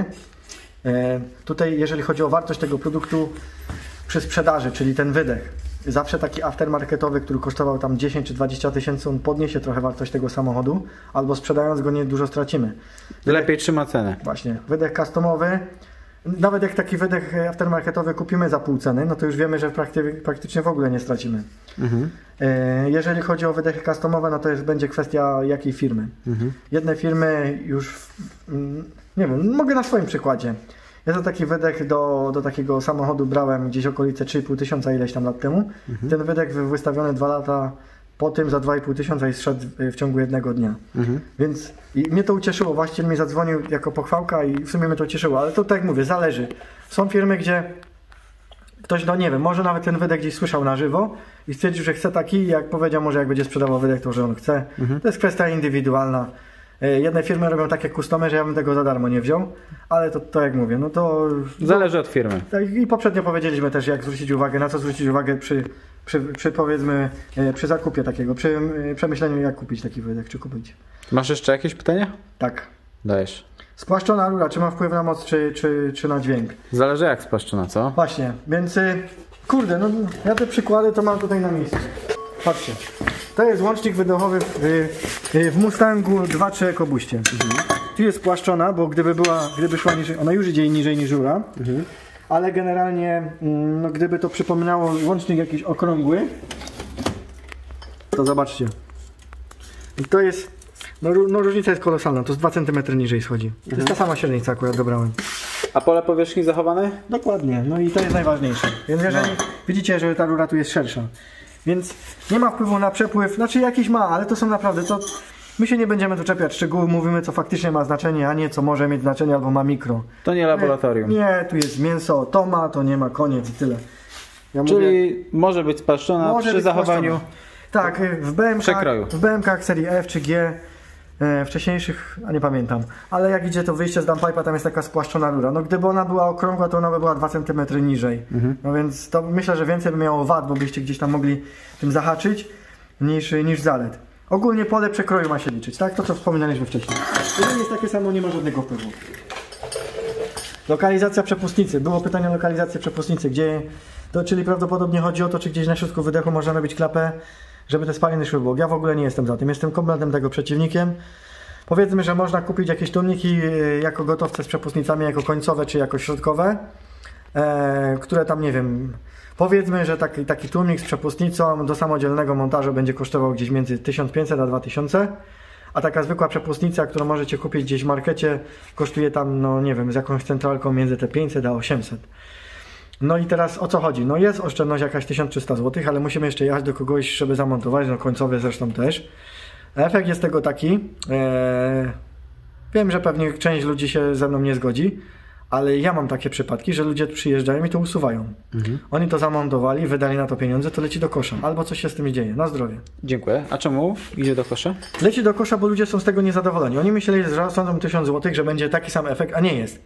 Tutaj jeżeli chodzi o wartość tego produktu przy sprzedaży, czyli ten wydech, zawsze taki aftermarketowy, który kosztował tam dziesięć czy dwadzieścia tysięcy, on podniesie trochę wartość tego samochodu, albo sprzedając go nie dużo stracimy. Wydech, lepiej trzyma cenę. Właśnie, wydech customowy, nawet jak taki wydech aftermarketowy kupimy za pół ceny, no to już wiemy, że prakty, praktycznie w ogóle nie stracimy. Mhm. Jeżeli chodzi o wydechy customowe, no to jest, będzie kwestia jakiej firmy. Mhm. Jedne firmy już, nie wiem, mogę na swoim przykładzie. Ja za taki wydech do, do takiego samochodu brałem gdzieś okolice trzy i pół tysiąca ileś tam lat temu. Mhm. Ten wydech wystawiony dwa lata po tym za dwa i pół tysiąca i zszedł w ciągu jednego dnia. Mhm. Więc i mnie to ucieszyło. Właściciel mi zadzwonił jako pochwałka i w sumie mnie to ucieszyło. Ale to tak jak mówię, zależy. Są firmy, gdzie ktoś, no nie wiem, może nawet ten wydech gdzieś słyszał na żywo i stwierdził, że chce taki, jak powiedział, może jak będzie sprzedawał wydech, to że on chce. Mhm. To jest kwestia indywidualna. Jedne firmy robią takie customy, że ja bym tego za darmo nie wziął, ale to, to jak mówię, no to... Zależy od firmy. Tak, i poprzednio powiedzieliśmy też, jak zwrócić uwagę, na co zwrócić uwagę przy, przy, przy powiedzmy, przy zakupie takiego, przy przemyśleniu, jak kupić taki wydech, czy kupić. Masz jeszcze jakieś pytania? Tak. Dajesz. Spłaszczona rura, czy ma wpływ na moc, czy, czy, czy na dźwięk? Zależy jak spłaszczona, co? Właśnie, więc kurde, no ja te przykłady to mam tutaj na miejscu. patrzcie. To jest łącznik wydechowy w, w Mustangu dwa trzy EcoBooście. Mhm. Tu jest spłaszczona, bo gdyby była, gdyby szła niżej, ona już idzie niżej niż rura. Mhm. Ale generalnie, no, gdyby to przypominało łącznik jakiś okrągły, to zobaczcie. I to jest, no, no różnica jest kolosalna, to jest dwa centymetry niżej schodzi. To mhm. jest ta sama średnica akurat dobrałem. A pole powierzchni zachowane? Dokładnie, no i to jest najważniejsze. Więc jeżeli no. widzicie, że ta rura tu jest szersza, więc nie ma wpływu na przepływ, znaczy jakiś ma, ale to są naprawdę, to my się nie będziemy tu czepiać szczegółów, mówimy co faktycznie ma znaczenie, a nie co może mieć znaczenie albo ma mikro. To nie laboratorium. Nie, nie tu jest mięso, to ma, to nie ma, koniec i tyle. Ja Czyli mówię, może być spłaszczona może przy być zachowaniu tak, w B M K, w B M K serii F czy G, e, wcześniejszych, a nie pamiętam, ale jak idzie to wyjście z downpipe'a, tam jest taka spłaszczona rura. No gdyby ona była okrągła, to ona by była dwa centymetry niżej. Mhm. No więc to myślę, że więcej by miało wad, bo byście gdzieś tam mogli tym zahaczyć, niż, niż zalet. Ogólnie pole przekroju ma się liczyć, tak? To co wspominaliśmy wcześniej. Jeżeli jest takie samo, nie ma żadnego wpływu. Lokalizacja przepustnicy. Było pytanie o lokalizację przepustnicy, gdzie, to, czyli prawdopodobnie chodzi o to, czy gdzieś na środku wydechu można robić klapę, żeby te spaliny szły w bok. Ja w ogóle nie jestem za tym, jestem kompletnym tego przeciwnikiem. Powiedzmy, że można kupić jakieś tłumniki jako gotowce z przepustnicami, jako końcowe czy jako środkowe, e, które tam, nie wiem, powiedzmy, że taki, taki tłumik z przepustnicą do samodzielnego montażu będzie kosztował gdzieś między tysiąc pięćset a dwa tysiące, a taka zwykła przepustnica, którą możecie kupić gdzieś w markecie, kosztuje tam, no nie wiem, z jakąś centralką między te pięćset a osiemset. No i teraz o co chodzi? No jest oszczędność jakaś tysiąc trzysta złotych, ale musimy jeszcze jechać do kogoś, żeby zamontować, no końcowe zresztą też. Efekt jest tego taki, ee, wiem, że pewnie część ludzi się ze mną nie zgodzi, ale ja mam takie przypadki, że ludzie przyjeżdżają i to usuwają. Mhm. Oni to zamontowali, wydali na to pieniądze, to leci do kosza. Albo coś się z tym dzieje. Na zdrowie. Dziękuję. A czemu idzie do kosza? Leci do kosza, bo ludzie są z tego niezadowoleni. Oni myśleli, że zasadzą tysiąc złotych, że będzie taki sam efekt, a nie jest.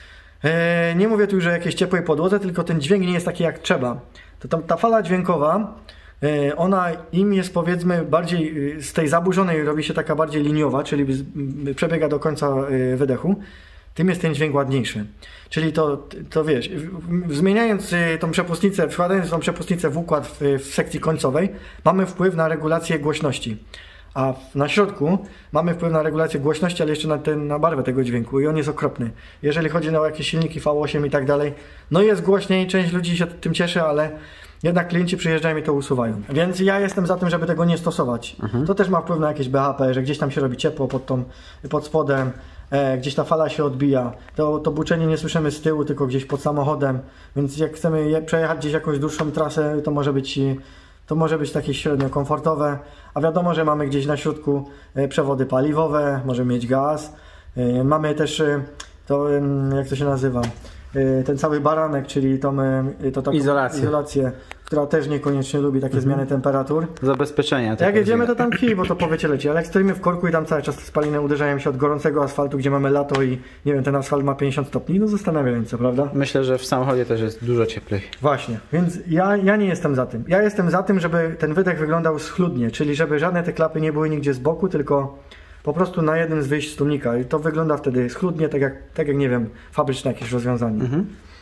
Eee, nie mówię tu już o jakiejś ciepłej podłodze, tylko ten dźwięk nie jest taki jak trzeba. To ta, ta fala dźwiękowa, e, ona im jest powiedzmy bardziej, z tej zaburzonej robi się taka bardziej liniowa, czyli z, przebiega do końca e, wydechu, tym jest ten dźwięk ładniejszy. Czyli to, to wiesz, zmieniając tą przepustnicę, wkładając tą przepustnicę w układ w, w sekcji końcowej, mamy wpływ na regulację głośności. A na środku mamy wpływ na regulację głośności, ale jeszcze na, ten, na barwę tego dźwięku i on jest okropny. Jeżeli chodzi o jakieś silniki V osiem i tak dalej, no jest głośniej, część ludzi się tym cieszy, ale jednak klienci przyjeżdżają i to usuwają. Więc ja jestem za tym, żeby tego nie stosować. Mhm. To też ma wpływ na jakieś B H P, że gdzieś tam się robi ciepło pod, tą, pod spodem, e, gdzieś ta fala się odbija. To, to buczenie nie słyszymy z tyłu, tylko gdzieś pod samochodem. Więc jak chcemy je, przejechać gdzieś jakąś dłuższą trasę, to może być... To może być takie średnio komfortowe, a wiadomo, że mamy gdzieś na środku przewody paliwowe, możemy mieć gaz. Mamy też to, jak to się nazywa, ten cały baranek, czyli tą, to taką izolację. izolację, która też niekoniecznie lubi takie mhm. zmiany temperatur. Zabezpieczenia. Jak jedziemy, to tam kij, bo to powiecie leci, ale jak stoimy w korku i tam cały czas te spaliny uderzają się od gorącego asfaltu, gdzie mamy lato i nie wiem, ten asfalt ma pięćdziesiąt stopni, no zastanawiająco, prawda? Myślę, że w samochodzie też jest dużo cieplej. Właśnie, więc ja, ja nie jestem za tym. Ja jestem za tym, żeby ten wydech wyglądał schludnie, czyli żeby żadne te klapy nie były nigdzie z boku, tylko po prostu na jednym z wyjść z tłumnika i to wygląda wtedy schludnie, tak jak, tak jak nie wiem, fabryczne jakieś rozwiązanie. Mhm.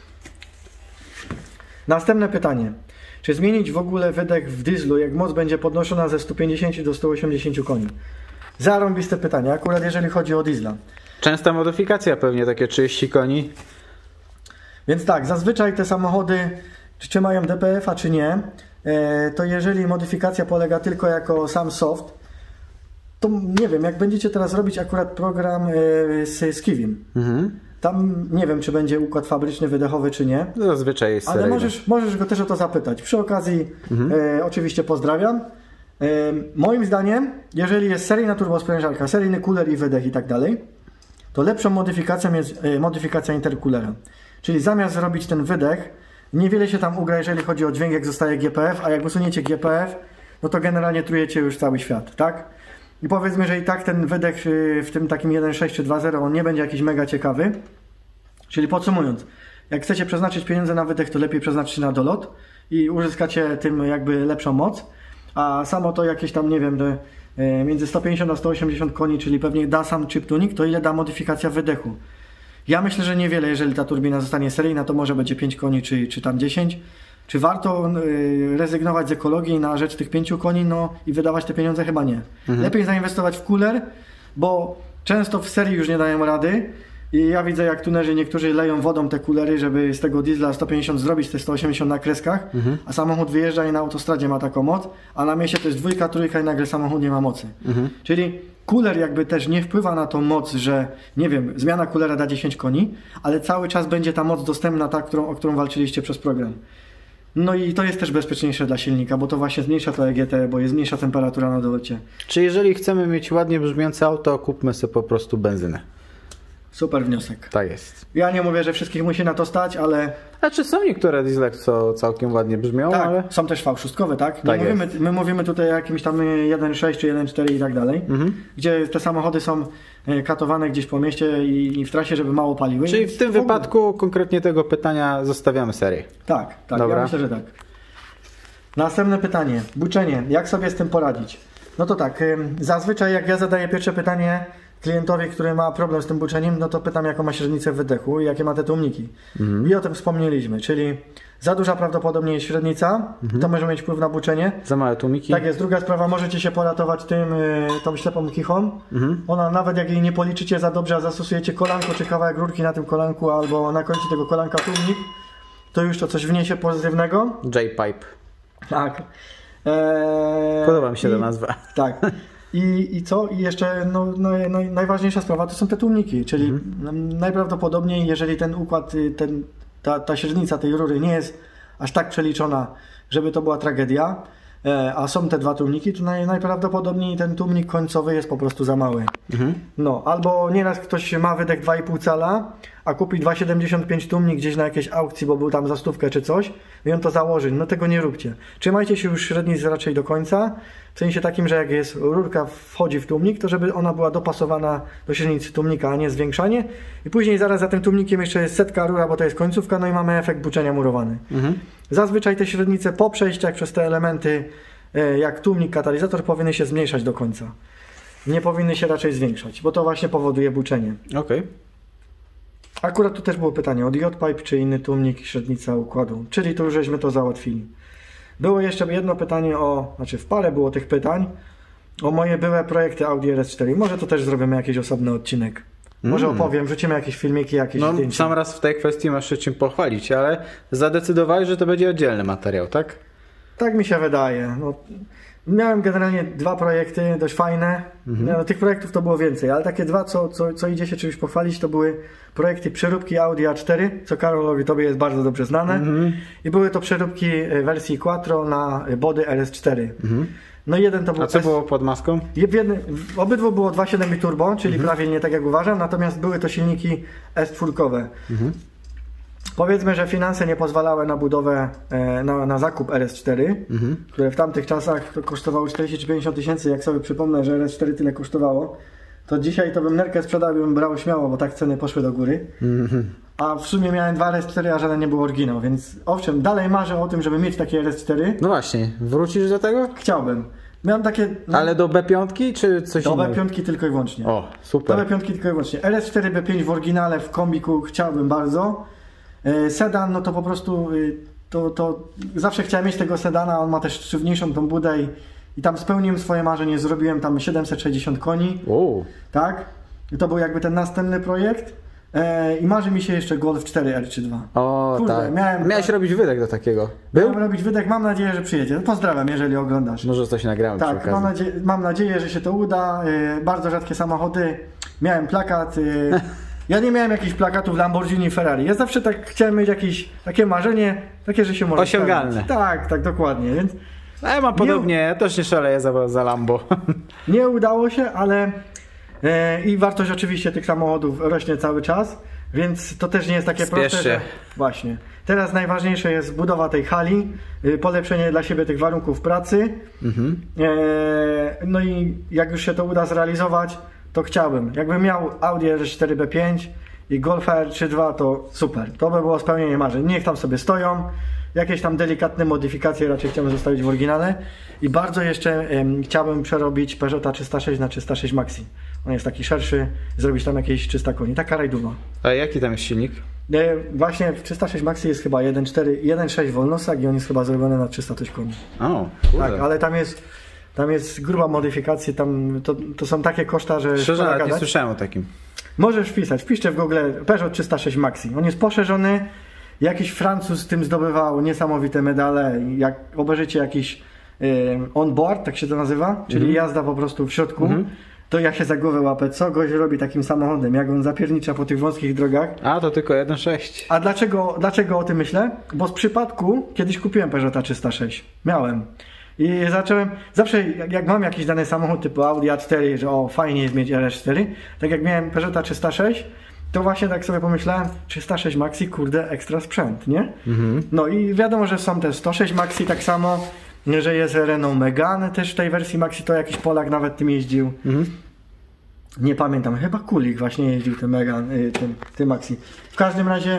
Następne pytanie. Czy zmienić w ogóle wydech w dieslu, jak moc będzie podnoszona ze stu pięćdziesięciu do stu osiemdziesięciu koni? Zarąbiste pytanie, akurat jeżeli chodzi o diesla. Częsta modyfikacja pewnie, takie trzydzieści koni. Więc tak, zazwyczaj te samochody, czy, czy mają D P F-a, czy nie, to jeżeli modyfikacja polega tylko jako sam soft, to nie wiem, jak będziecie teraz robić akurat program z, z Kivim. Mhm. Tam nie wiem, czy będzie układ fabryczny, wydechowy, czy nie. Zazwyczaj jest ale możesz, możesz go też o to zapytać. Przy okazji mhm. e, oczywiście pozdrawiam. E, moim zdaniem, jeżeli jest seryjna turbosprężarka, seryjny cooler i wydech i tak dalej, to lepszą modyfikacją jest e, modyfikacja intercoolera. Czyli zamiast zrobić ten wydech, niewiele się tam ugra, jeżeli chodzi o dźwięk, jak zostaje G P F, a jak usuniecie G P F, no to generalnie trujecie już cały świat, tak? I powiedzmy, że i tak ten wydech w tym takim jeden sześć czy dwa zero on nie będzie jakiś mega ciekawy. Czyli podsumując, jak chcecie przeznaczyć pieniądze na wydech, to lepiej przeznaczyć na dolot i uzyskacie tym jakby lepszą moc. A samo to jakieś tam, nie wiem, między sto pięćdziesiąt a sto osiemdziesiąt koni, czyli pewnie da sam chip tuning, to ile da modyfikacja wydechu? Ja myślę, że niewiele, jeżeli ta turbina zostanie seryjna, to może będzie pięć koni czy, czy tam dziesięć. Czy warto y, rezygnować z ekologii na rzecz tych pięciu koni, no i wydawać te pieniądze? Chyba nie. Mhm. Lepiej zainwestować w cooler, bo często w serii już nie dają rady i ja widzę, jak tunerzy niektórzy leją wodą te coolery, żeby z tego diesla sto pięćdziesiąt zrobić te sto osiemdziesiąt na kreskach, mhm. a samochód wyjeżdża i na autostradzie ma taką moc, a na mieście to jest dwójka, trójka i nagle samochód nie ma mocy. Mhm. Czyli cooler jakby też nie wpływa na tą moc, że nie wiem, zmiana coolera da dziesięć koni, ale cały czas będzie ta moc dostępna, ta, którą, o którą walczyliście przez program. No i to jest też bezpieczniejsze dla silnika, bo to właśnie zmniejsza to E G T, bo jest mniejsza temperatura na dolocie. Czy jeżeli chcemy mieć ładnie brzmiące auto, kupmy sobie po prostu benzynę. Super wniosek. Tak jest. Ja nie mówię, że wszystkich musi na to stać, ale... Znaczy są niektóre diesle, co całkiem ładnie brzmią, tak, ale... są też V sześć, tak? tak mówimy, my mówimy tutaj o jakimś tam jeden sześć czy jeden cztery i tak dalej, mhm. gdzie te samochody są katowane gdzieś po mieście i, i w trasie, żeby mało paliły. Czyli w tym w wypadku konkretnie tego pytania zostawiamy serię. Tak, tak. Dobra. Ja myślę, że tak. Następne pytanie. Buczenie. Jak sobie z tym poradzić? No to tak, zazwyczaj jak ja zadaję pierwsze pytanie klientowi, który ma problem z tym buczeniem, no to pytam, jaką ma średnicę wydechu i jakie ma te tłumniki. Mhm. I o tym wspomnieliśmy, czyli za duża prawdopodobnie jest średnica, mhm. to może mieć wpływ na buczenie. Za małe tłumiki. Tak jest. Druga sprawa, możecie się poratować tym, tą ślepą kichą. Mhm. Ona nawet jak jej nie policzycie za dobrze, a zastosujecie kolanko czy kawałek rurki na tym kolanku albo na końcu tego kolanka tłumnik, to już to coś wniesie pozytywnego. J-pipe. Tak. Eee, Podoba mi się i, ta nazwa. Tak. I, I co? I jeszcze no, no, no, najważniejsza sprawa to są te tłumniki, czyli mhm. najprawdopodobniej, jeżeli ten układ, ten, ta, ta średnica tej rury nie jest aż tak przeliczona, żeby to była tragedia, e, a są te dwa tłumniki, to naj, najprawdopodobniej ten tłumnik końcowy jest po prostu za mały. Mhm. No, albo nieraz ktoś ma wydech dwa i pół cala, a kupi dwa siedemdziesiąt pięć tłumnik gdzieś na jakiejś aukcji, bo był tam za stówkę czy coś i on to założy. No tego nie róbcie. Trzymajcie się już średnic raczej do końca, w sensie takim, że jak jest rurka wchodzi w tłumnik, to żeby ona była dopasowana do średnicy tłumnika, a nie zwiększanie. I później zaraz za tym tłumnikiem jeszcze jest setka rura, bo to jest końcówka, no i mamy efekt buczenia murowany. Mhm. Zazwyczaj te średnice po przejściach przez te elementy, jak tłumnik, katalizator, powinny się zmniejszać do końca. Nie powinny się raczej zwiększać, bo to właśnie powoduje buczenie. Okej. Okay. Akurat tu też było pytanie o J-pipe czy inny tłumnik, średnica układu, czyli tu już żeśmy to załatwili. Było jeszcze jedno pytanie o, znaczy w parę było tych pytań, o moje byłe projekty Audi R S cztery. Może to też zrobimy jakiś osobny odcinek. Może mm. opowiem, wrzucimy jakieś filmiki, jakieś no, zdjęcia. Sam raz w tej kwestii masz się czym pochwalić, ale zadecydowałeś, że to będzie oddzielny materiał, tak? Tak mi się wydaje. No, miałem generalnie dwa projekty dość fajne. Mhm. No, tych projektów to było więcej, ale takie dwa, co, co, co idzie się czymś pochwalić, to były projekty przeróbki Audi A cztery, co Karolowi tobie jest bardzo dobrze znane. Mhm. I były to przeróbki wersji Quattro na body R S cztery. Mhm. No jeden to był... A co S... było pod maską? W, jednym, w obydwu było dwa przecinek siedem turbo, czyli mhm. prawie nie tak jak uważam, natomiast były to silniki S cztery. Mhm. Powiedzmy, że finanse nie pozwalały na budowę, na, na zakup R S cztery, mhm. które w tamtych czasach to kosztowało czterdzieści czy pięćdziesiąt tysięcy. Jak sobie przypomnę, że R S cztery tyle kosztowało, to dzisiaj to bym nerkę sprzedał i bym brał śmiało, bo tak ceny poszły do góry. Mhm. A w sumie miałem dwa R S cztery, a żaden nie był oryginał, więc owszem, dalej marzę o tym, żeby mieć takie R S cztery. No właśnie, wrócisz do tego? Chciałbym. Miałem takie... No, ale do B pięć czy coś do innego? Do B pięć tylko i wyłącznie. O, super. Do B pięć tylko i wyłącznie. R S cztery B pięć w oryginale, w kombiku chciałbym bardzo. Sedan, no to po prostu to, to zawsze chciałem mieć tego sedana, on ma też sztywniejszą tą budę i, i tam spełniłem swoje marzenie, zrobiłem tam siedemset sześćdziesiąt koni, wow. Tak, i to był jakby ten następny projekt e, i marzy mi się jeszcze Golf cztery R trzy dwa. O, kurde, tak. Miałem, Miałeś robić wydech do takiego. Był? Miałem robić wydech, mam nadzieję, że przyjedzie. Pozdrawiam, jeżeli oglądasz. Może coś nagrałem. Tak, mam, nadzie mam nadzieję, że się to uda. E, bardzo rzadkie samochody. Miałem plakat. E, Ja nie miałem jakichś plakatów Lamborghini, Ferrari. Ja zawsze tak chciałem mieć jakieś takie marzenie, takie, że się może osiągalne. Stawiać. Tak, tak, dokładnie. Więc a ja mam podobnie, nie, ja też nie szaleję za, za Lambo. Nie udało się, ale e, i wartość oczywiście tych samochodów rośnie cały czas, więc to też nie jest takie Spiesz proste. się. Że, właśnie. Teraz najważniejsze jest budowa tej hali, y, polepszenie dla siebie tych warunków pracy. Mhm. E, no i jak już się to uda zrealizować, to chciałbym. Jakbym miał Audi R S cztery B pięć i Golfa R trzy dwa, to super. To by było spełnienie marzeń. Niech tam sobie stoją. Jakieś tam delikatne modyfikacje raczej chciałbym zostawić w oryginale. I bardzo jeszcze um, chciałbym przerobić Peugeota trzysta sześć na trzysta sześć Maxi. On jest taki szerszy. Zrobić tam jakieś trzysta koni. Taka rajdowa. A jaki tam jest silnik? E, właśnie w trzysta sześć Maxi jest chyba jeden cztery, jeden sześć Wolnosag i on jest chyba zrobiony na trzysta coś koni. O, tak, ale tam jest, tam jest gruba modyfikacja, tam to, to są takie koszta, że... Szczerze, nawet nie słyszałem o takim. Możesz wpisać, wpiszcie w Google Peugeot trzysta sześć Maxi. On jest poszerzony, jakiś Francuz z tym zdobywał niesamowite medale. Jak obejrzycie jakiś y, on-board, tak się to nazywa, czyli mm. jazda po prostu w środku, mm. to ja się za głowę łapę, co gość robi takim samochodem, jak on zapiernicza po tych wąskich drogach. A, to tylko jeden sześć. A dlaczego, dlaczego o tym myślę? Bo z przypadku, kiedyś kupiłem Peugeota trzysta sześć. Miałem. I zacząłem, zawsze jak, jak mam jakiś dany samochód typu Audi A cztery, że o, fajnie jest mieć R S cztery, tak jak miałem Peugeota trzysta sześć, to właśnie tak sobie pomyślałem, trzysta sześć Maxi, kurde, ekstra sprzęt, nie? Mhm. No i wiadomo, że są też sto sześć Maxi tak samo, że jest Renault Megane też w tej wersji Maxi, to jakiś Polak nawet tym jeździł. Mhm. Nie pamiętam, chyba Kulik właśnie jeździł tym Megane, tym, tym Maxi. W każdym razie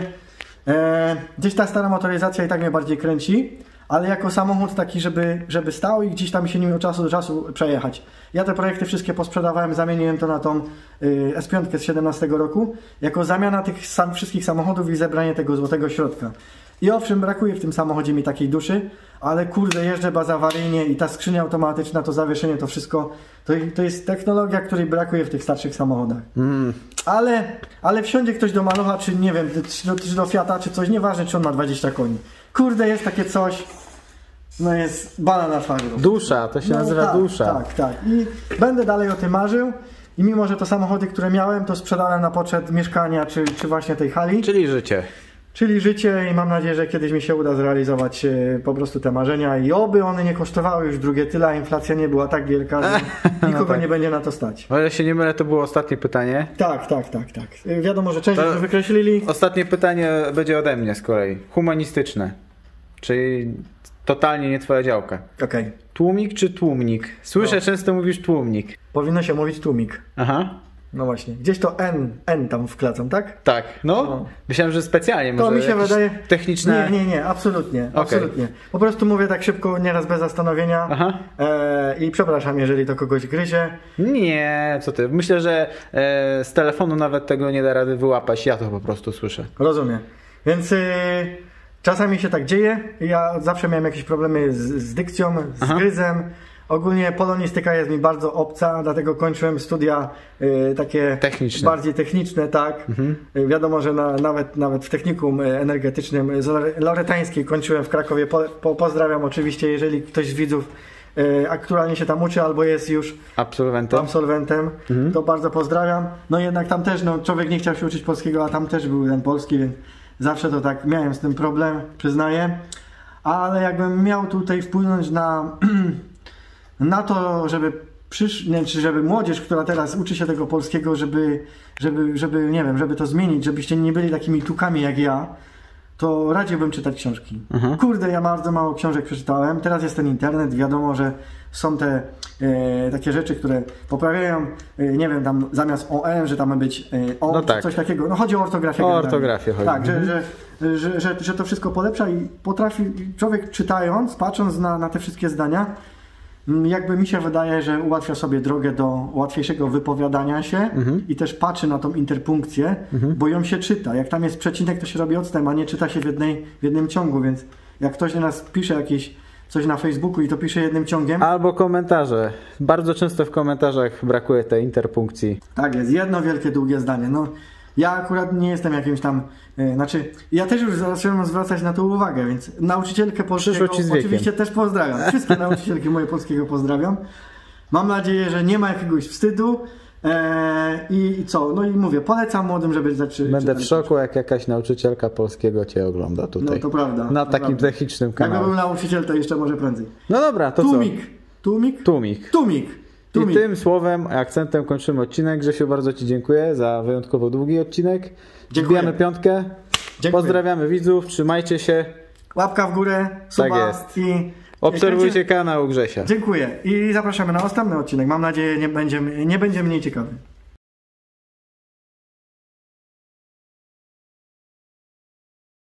e, gdzieś ta stara motoryzacja i tak mnie bardziej kręci, ale jako samochód taki, żeby, żeby stał i gdzieś tam się nim od czasu do czasu przejechać. Ja te projekty wszystkie posprzedawałem, zamieniłem to na tą y, S pięć z siedemnastego roku, jako zamiana tych sam, wszystkich samochodów i zebranie tego złotego środka. I owszem, brakuje w tym samochodzie mi takiej duszy, ale kurde, jeżdżę bezawaryjnie i ta skrzynia automatyczna, to zawieszenie, to wszystko, to, to jest technologia, której brakuje w tych starszych samochodach. Mm. Ale, ale wsiądzie ktoś do Malucha, czy nie wiem, czy do, czy do Fiata, czy coś, nieważne, czy on ma dwadzieścia koni. Kurde, jest takie coś, no jest bana na twarzy. Dusza, to się no, nazywa tak, dusza. Tak, tak. I będę dalej o tym marzył. I mimo, że to samochody, które miałem, to sprzedałem na poczet mieszkania, czy, czy właśnie tej hali. Czyli życie. Czyli życie i mam nadzieję, że kiedyś mi się uda zrealizować e, po prostu te marzenia i oby one nie kosztowały już drugie tyle, a inflacja nie była tak wielka, że nikogo no tak. nie będzie na to stać. O ile się nie mylę, to było ostatnie pytanie. Tak, tak, tak, tak. E, wiadomo, że część już wykreślili. Ostatnie pytanie będzie ode mnie z kolei. Humanistyczne. Czyli totalnie nie twoja działka. Okej. Okay. Tłumik czy tłumnik? Słyszę, no. często mówisz tłumnik. Powinno się mówić tłumik. Aha. No właśnie. Gdzieś to N, N tam wklacam, tak? Tak. No, no. Myślałem, że specjalnie. To może mi się wydaje... Techniczne... Nie, nie, nie. Absolutnie. Okay. Absolutnie. Po prostu mówię tak szybko, nieraz bez zastanowienia. Aha. E, I przepraszam, jeżeli to kogoś gryzie. Nie, co ty. Myślę, że e, z telefonu nawet tego nie da rady wyłapać. Ja to po prostu słyszę. Rozumiem. Więc... E, czasami się tak dzieje. Ja zawsze miałem jakieś problemy z, z dykcją, z Aha. gryzem. Ogólnie polonistyka jest mi bardzo obca, dlatego kończyłem studia y, takie techniczne. bardziej techniczne, tak. Mhm. Y, wiadomo, że na, nawet, nawet w technikum energetycznym z Loretańskiej kończyłem w Krakowie. Po, po, pozdrawiam oczywiście, jeżeli ktoś z widzów y, aktualnie się tam uczy albo jest już absolwentem, absolwentem mhm. to bardzo pozdrawiam. No jednak tam też, no, człowiek nie chciał się uczyć polskiego, a tam też był ten polski, więc zawsze to tak miałem z tym problem, przyznaję. Ale jakbym miał tutaj wpłynąć na... na to, żeby przysz... nie, czy żeby młodzież, która teraz uczy się tego polskiego, żeby, żeby, żeby, nie wiem, żeby to zmienić, żebyście nie byli takimi tukami jak ja, to radziłbym czytać książki. Mhm. Kurde, ja bardzo mało książek przeczytałem. Teraz jest ten internet, wiadomo, że są te e, takie rzeczy, które poprawiają, e, nie wiem, tam zamiast O M, że tam ma być e, O, no tak. coś takiego. No chodzi o ortografię. O ortografię chodzi. Tak, mhm. że, że, że, że, że to wszystko polepsza i potrafi, człowiek czytając, patrząc na, na te wszystkie zdania, jakby mi się wydaje, że ułatwia sobie drogę do łatwiejszego wypowiadania się mhm. i też patrzy na tą interpunkcję, mhm. bo ją się czyta. Jak tam jest przecinek, to się robi odstęp, a nie czyta się w, jednej, w jednym ciągu, więc jak ktoś do nas pisze jakieś coś na Facebooku i to pisze jednym ciągiem. Albo komentarze. Bardzo często w komentarzach brakuje tej interpunkcji. Tak jest, jedno wielkie, długie zdanie. No, ja akurat nie jestem jakimś tam, yy, znaczy, ja też już zacząłem zwracać na to uwagę, więc nauczycielkę polskiego oczywiście też pozdrawiam. Wszystkie nauczycielki moje polskiego pozdrawiam. Mam nadzieję, że nie ma jakiegoś wstydu e, i, i co, no i mówię, polecam młodym, żeby zacząć. Będę w szoku, jak jakaś nauczycielka polskiego cię ogląda tutaj. No to prawda. Na to takim prawda. technicznym kanale. Jakby był nauczyciel, to jeszcze może prędzej. No dobra, to Tłumik. co? Tłumik? Tłumik. Tłumik. I tym słowem, akcentem kończymy odcinek. Grzesiu, bardzo ci dziękuję za wyjątkowo długi odcinek. Wbijamy piątkę. Dziękuję. Pozdrawiamy widzów, trzymajcie się. Łapka w górę, suba tak jest. I obserwujcie kanał Grzesia. Dziękuję i zapraszamy na następny odcinek. Mam nadzieję, nie będzie, nie będzie mniej ciekawy.